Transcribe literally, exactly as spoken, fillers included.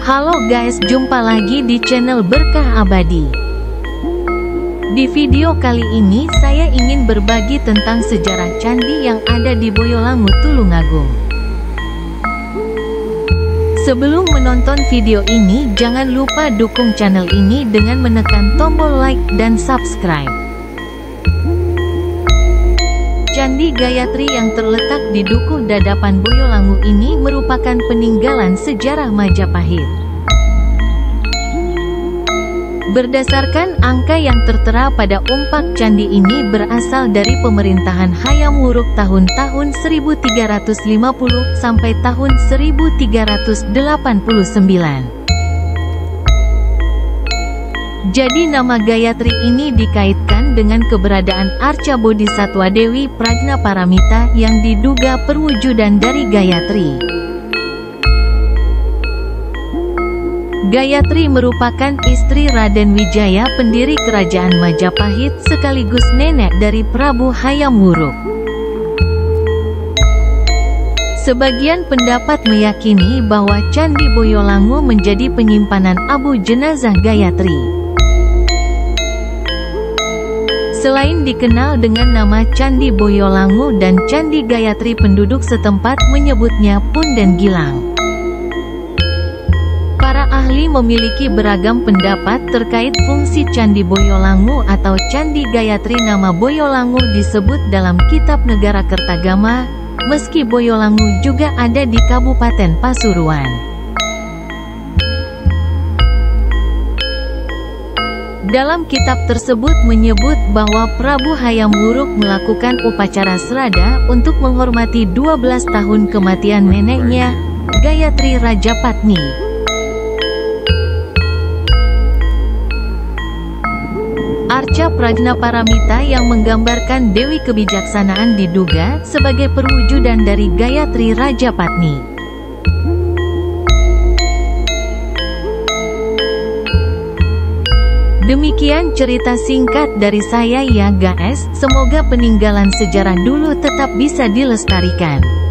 Halo guys, jumpa lagi di channel Berkah Abadi. Di video kali ini saya ingin berbagi tentang sejarah candi yang ada di Boyolangu, Tulungagung. Sebelum menonton video ini, jangan lupa dukung channel ini dengan menekan tombol like dan subscribe. Candi Gayatri yang terletak di Dukuh Dadapan Boyolangu ini merupakan peninggalan sejarah Majapahit. Berdasarkan angka yang tertera pada umpak candi ini berasal dari pemerintahan Hayam Wuruk tahun-tahun seribu tiga ratus lima puluh sampai tahun seribu tiga ratus delapan puluh sembilan. Jadi nama Gayatri ini dikaitkan dengan keberadaan Arca Bodhisatwa Dewi Prajnaparamita yang diduga perwujudan dari Gayatri. Gayatri merupakan istri Raden Wijaya, pendiri kerajaan Majapahit sekaligus nenek dari Prabu Hayam Wuruk. Sebagian pendapat meyakini bahwa Candi Boyolangu menjadi penyimpanan abu jenazah Gayatri. Selain dikenal dengan nama Candi Boyolangu dan Candi Gayatri, penduduk setempat menyebutnya Punden Gilang. Para ahli memiliki beragam pendapat terkait fungsi Candi Boyolangu atau Candi Gayatri. Nama Boyolangu disebut dalam Kitab Negara Kertagama, meski Boyolangu juga ada di Kabupaten Pasuruan. Dalam kitab tersebut menyebut bahwa Prabu Hayam Wuruk melakukan upacara serada untuk menghormati dua belas tahun kematian neneknya, Gayatri Rajapatni. Arca Prajnaparamita yang menggambarkan Dewi Kebijaksanaan diduga sebagai perwujudan dari Gayatri Rajapatni. Demikian cerita singkat dari saya ya guys, semoga peninggalan sejarah dulu tetap bisa dilestarikan.